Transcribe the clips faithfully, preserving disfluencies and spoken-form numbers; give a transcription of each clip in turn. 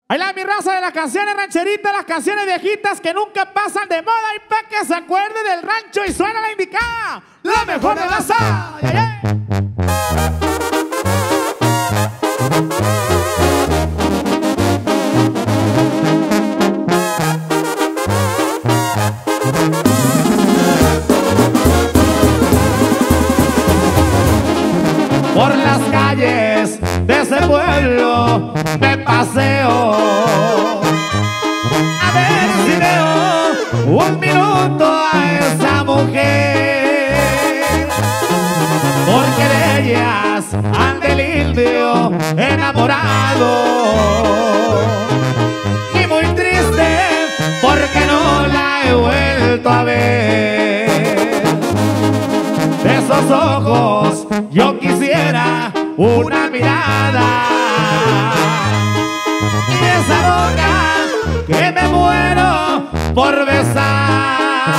Ahí la mi raza de las canciones rancheritas, las canciones viejitas que nunca pasan de moda y pa' que se acuerde del rancho y suena la indicada, la mejor de la sala. ¡Ay, ay! Por las calles de ese pueblo me paseo a ver si veo un minuto a esa mujer, porque de ellas anda el indio enamorado y muy triste porque no la he vuelto a ver. De esos ojos yo quisiera una mirada y esa boca que me muero por besar,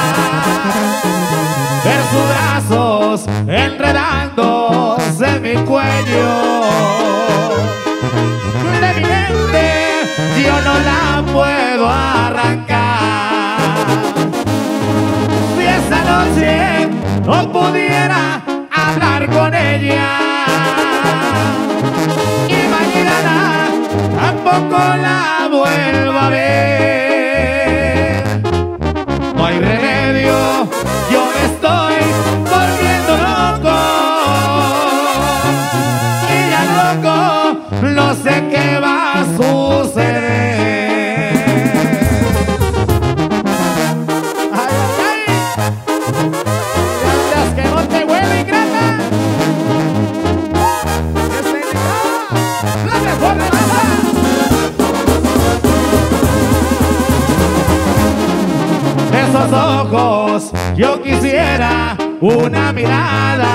ver sus brazos enredándose en mi cuello. De mi mente yo no la puedo arrancar. Si esa noche no pudiera hablar con ella y mañana tampoco la vuelvo a ver, no hay remedio, yo me estoy volviendo loco y ya loco no sé qué va a suceder. Esos ojos yo quisiera una mirada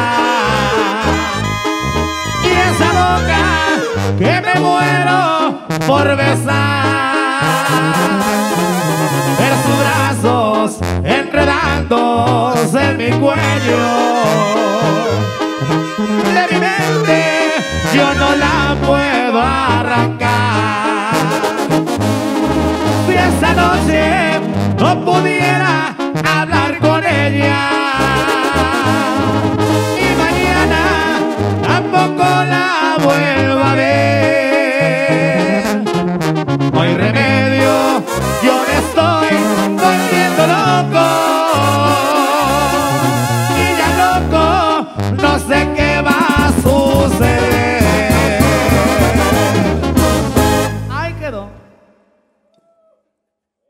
y esa boca que me muero por besar, ver sus brazos enredándose en mi cuello.